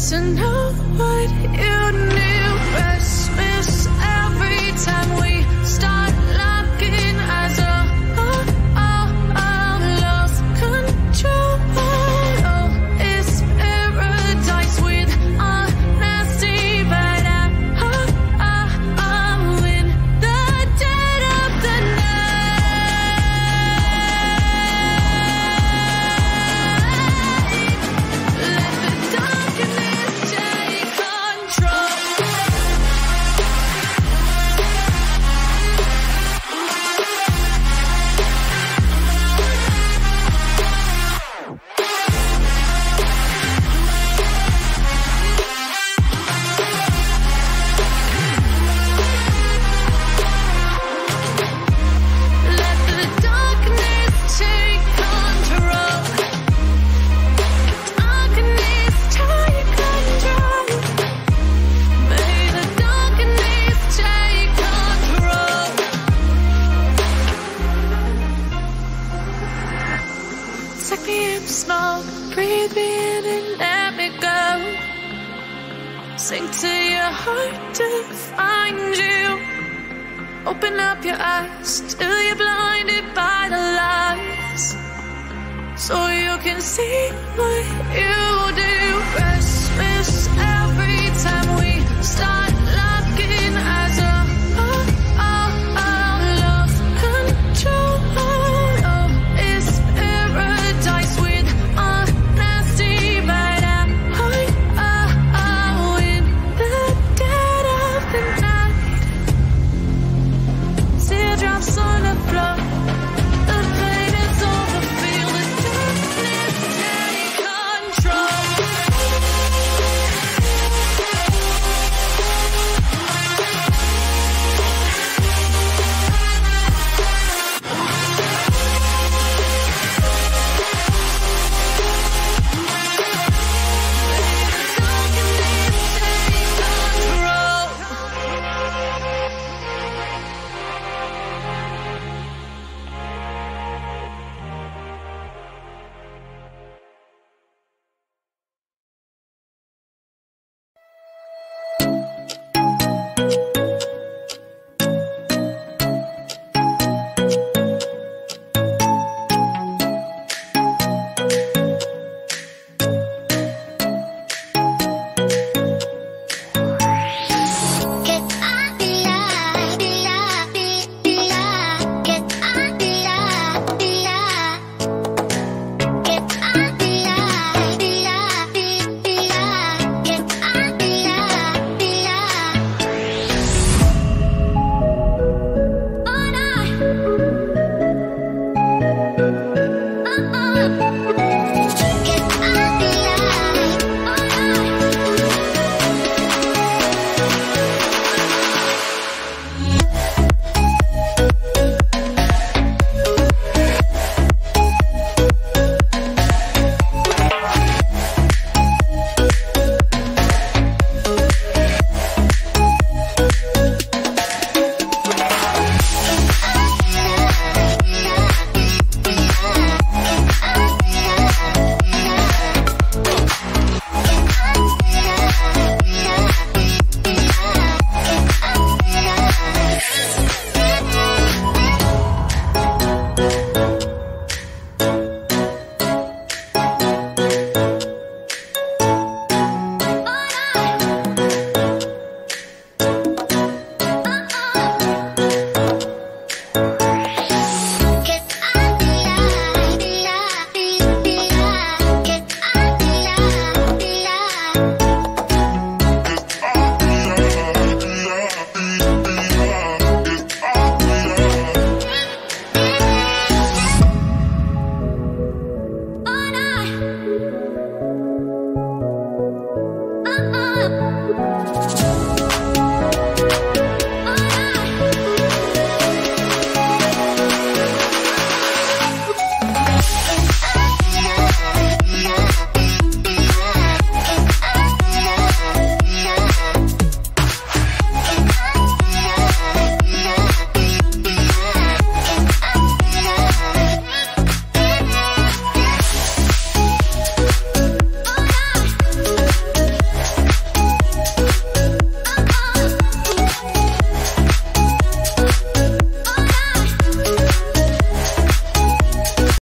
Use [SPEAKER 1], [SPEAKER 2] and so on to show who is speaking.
[SPEAKER 1] to know what you knew. Restless every time we start locking eyes. Lost control. Oh, it's paradise with honesty, but I'm in the dead of the night. Let the darkness take control. Let the darkness take control. Darkness take control. May the darkness take control. Suck me in the smoke, breathe me in and let me go. Sink to your heart to find you. Open up your eyes till you're blinded by the lies, so you can see what you